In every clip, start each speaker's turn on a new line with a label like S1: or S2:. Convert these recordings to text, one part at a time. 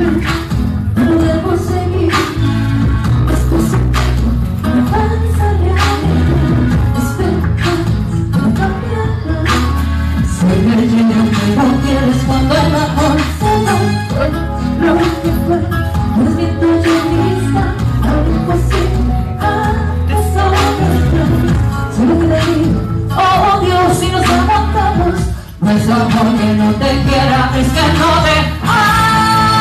S1: no debo seguir. Esto es un no pensaría esperar, no cambiará. Soy el lleno que no quieres cuando el amor se va. Lo que fue, no es mi tuyo lista, algo imposible, antes o después. Solo que le digo, oh Dios, si nos aguantamos, no es amor que no te quiera, es que no te amo.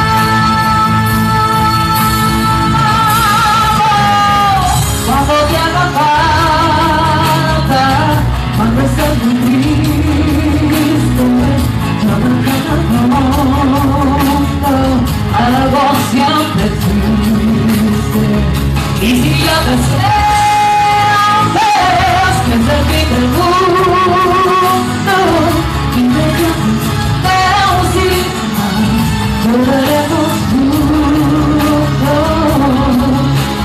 S1: Cuando te haga falta, cuando estés muy triste, llámame pronto, algo siempre existe. Y si ya te sientes que es el fin del mundo y me llamas, pero sí, volveremos juntos.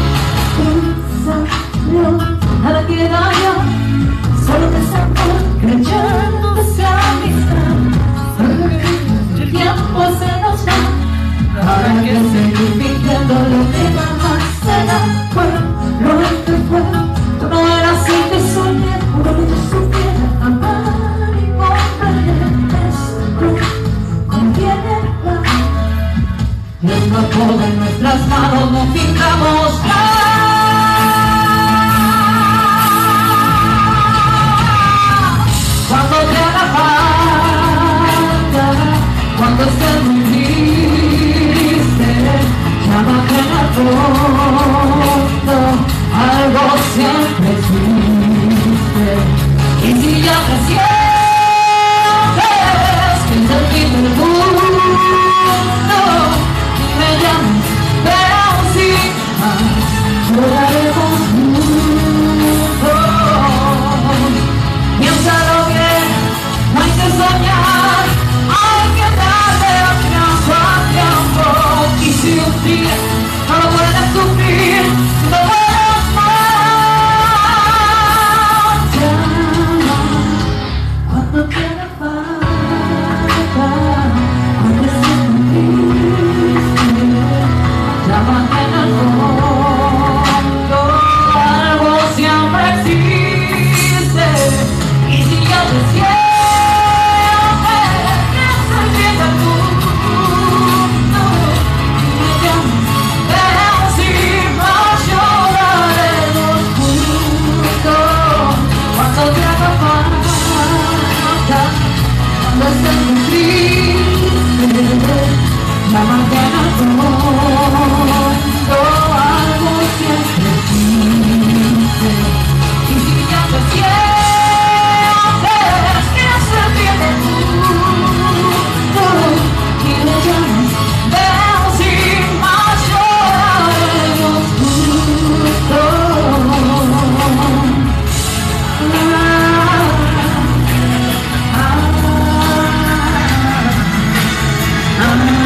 S1: Nada que daño, solo desamor, creyendo que sea amistad. El tiempo se nos va, para que seguir fingiendo lo que jamás será. Fue lo que fue, tú no eras así, te soñé, uno que yo supiera amar y comprender. Esto conviene más, y escapó de nuestras manos, no fijamos nada. Cuando te haga falta, cuando estés muy triste, llámame pronto, algo siempre existe. Y si ya te sientes que es el fin del mundo, me llamas, pero sin más, lloraremos juntos. Piénsalo bien, no hay que soñar, hay que darle tiempo a tiempo. Y si un día no lo puedes sufrir, no puedes más, llama cuando te haga falta, cuando estés muy triste, llámame en el fondo, algo siempre existe. Y si ya te sientes que es el fin del mundo, me llamas, pero sin más, lloraremos juntos. Cuando te haga falta, cuando estés muy triste, llámame al fondo, algo siempre existe. Y si ya te sientes I'm